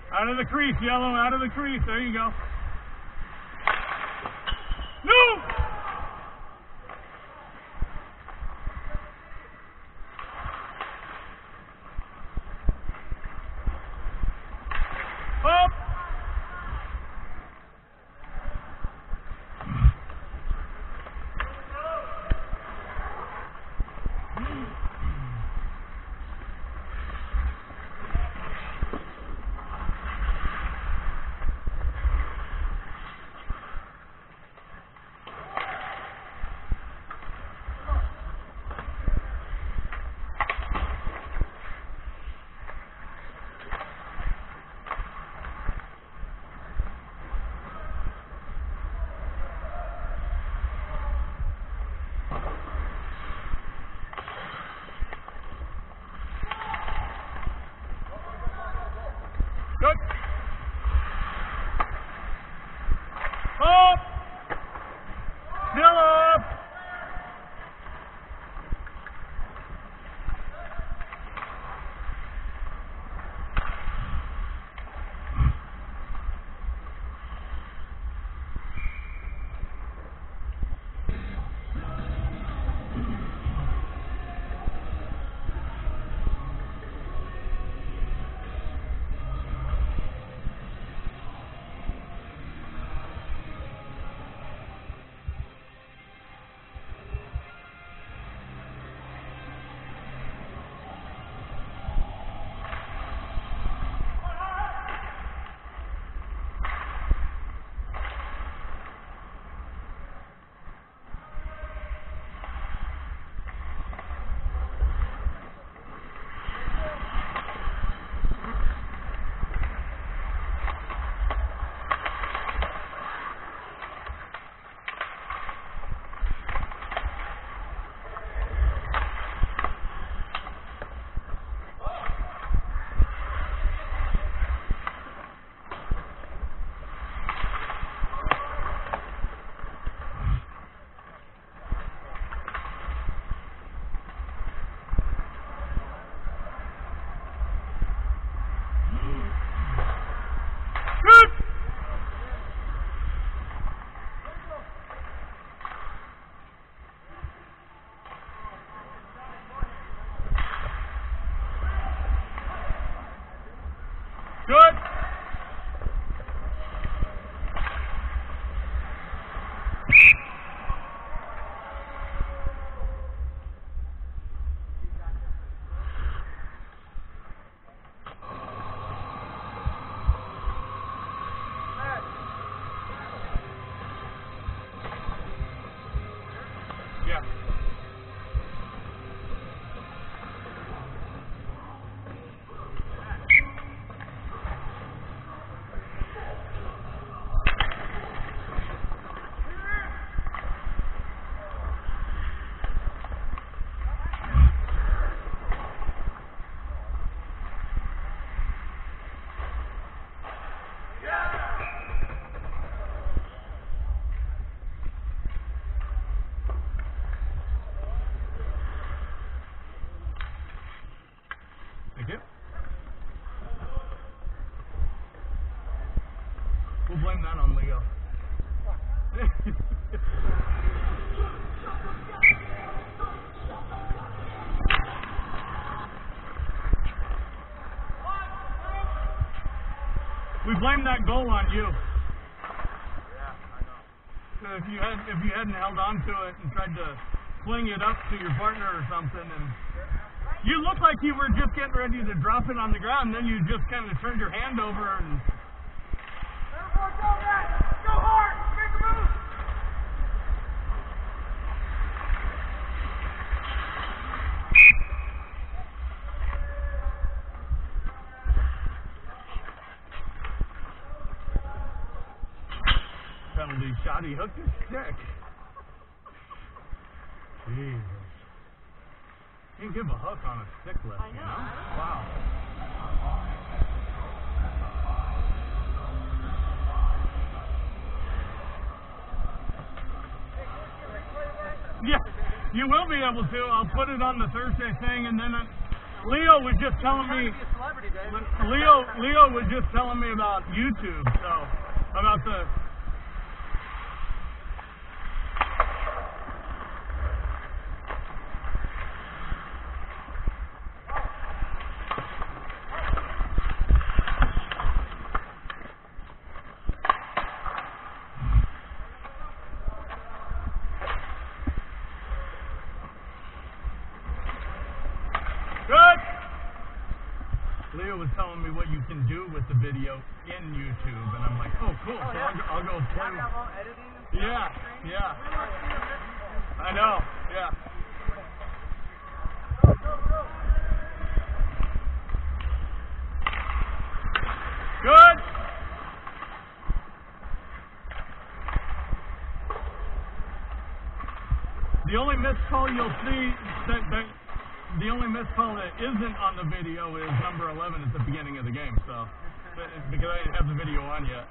Out of the crease, yellow, out of the crease. There you go. No! Up! Good. Up. Still up. Good. Yeah. Thank you. We'll blame that on Leo. We blame that goal on you. Yeah, I know. So if you hadn't held on to it and tried to fling it up to your partner or something, and you looked like you were just getting ready to drop it on the ground, then you just kind of turned your hand over and. Therefore, go, Matt! Go hard! Make a move! Penalty shot, he hooked his stick. Jesus. You can give a hook on a stick lift, I know. you know? Wow. Yeah, you will be able to. I'll put it on the Thursday thing, and then Leo was just telling me. Leo was just telling me about YouTube. So about the. Leo was telling me what you can do with the video in YouTube, and I'm like, oh, cool. So I'll go play. Yeah, yeah. I know, yeah. Good. The only missed call you'll see the only missed call that isn't on the video is number 11 at the beginning of the game, so because I didn't have the video on yet.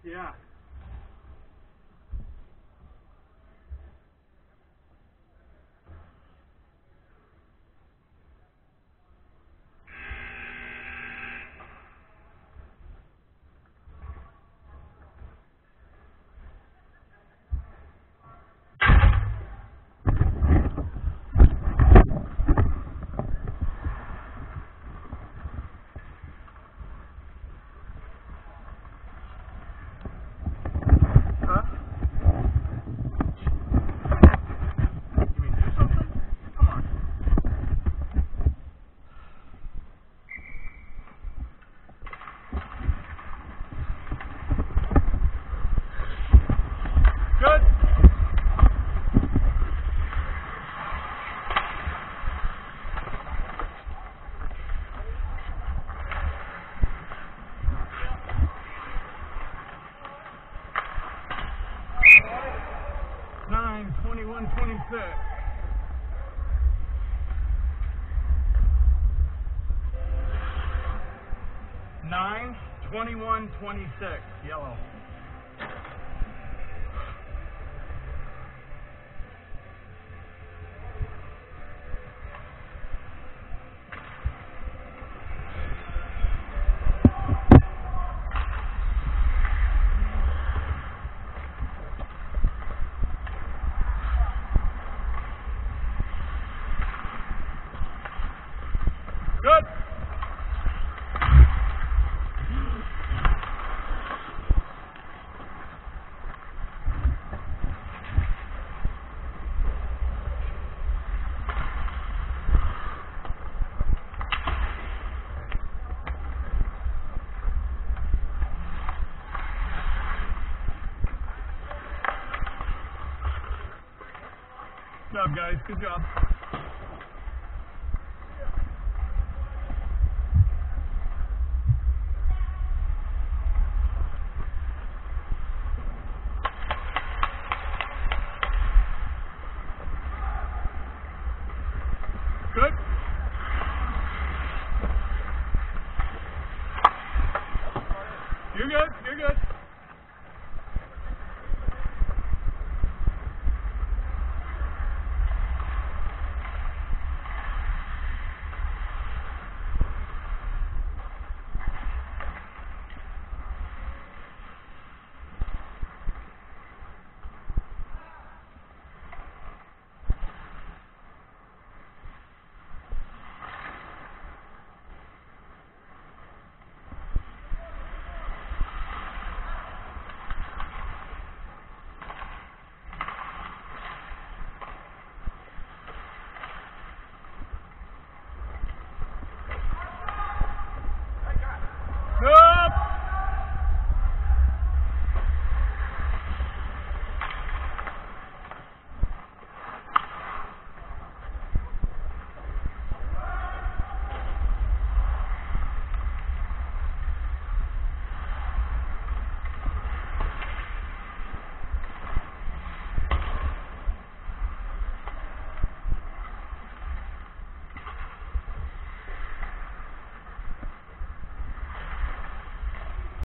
Yeah. Good. Nine, 21, 26. 9, 21, 26. Yellow. Good. Good job, guys. Good job. Good. You're good. You're good.